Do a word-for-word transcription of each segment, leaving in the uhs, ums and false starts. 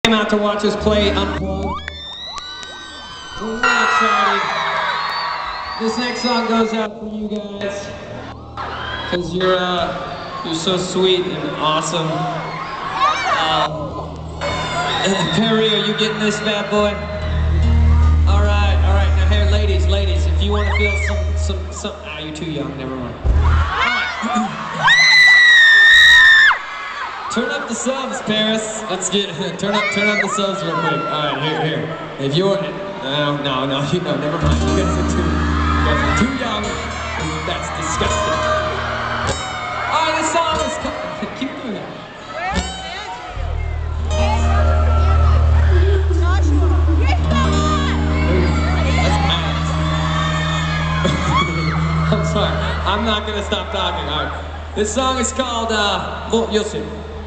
Came out to watch us play Unplugged. We're really excited. This next song goes out for you guys, cause you're uh, you're so sweet and awesome. Um, Perry, are you getting this, bad boy? All right, all right. Now here, ladies, ladies, if you want to feel some, some, some. Ah, you're too young. Never mind. Turn up the subs, Paris. Let's get turn up, turn up the subs real quick. All right, here, here. If you're no, no, no, you know, never mind. You guys are too, you guys are too young. That's disgusting. All right, this song is. Keep doing that. I'm sorry. I'm not gonna stop talking. All right. This song is called. Uh, well, you'll see.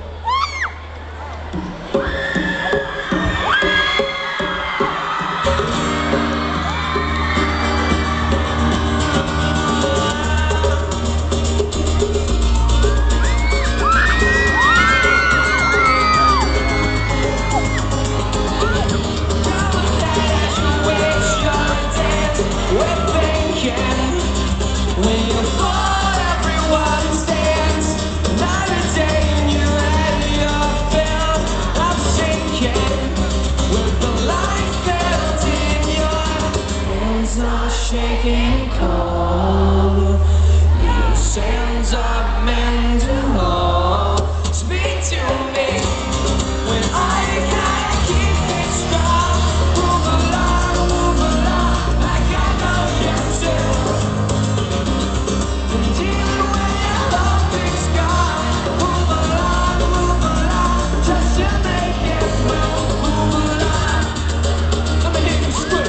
Shaking cold, your sands are meant to hold. Speak to me when I gotta keep it strong. Move along, move along, like I know you do. And even when your love is gone, move along, move along, just to make it move, move along. Let me hear you scream.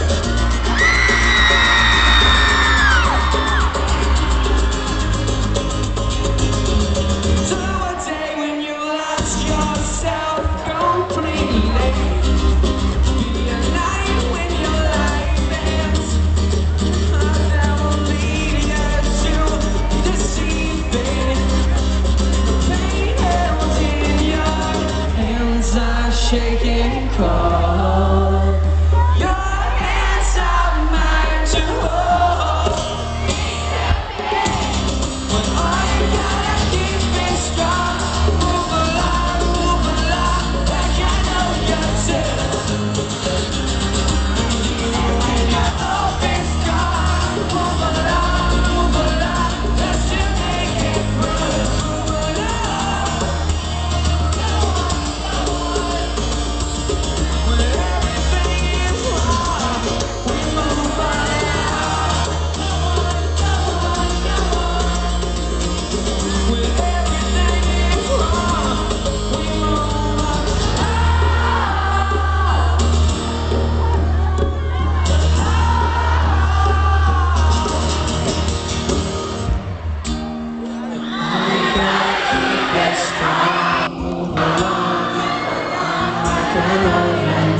Shaking cold, your hands are mine to hold. When I gotta keep it strong, move along, move along, like I know you do. And when your hope is gone, move along, move along, just to make it through. Move along. Strong, move along, like I know you.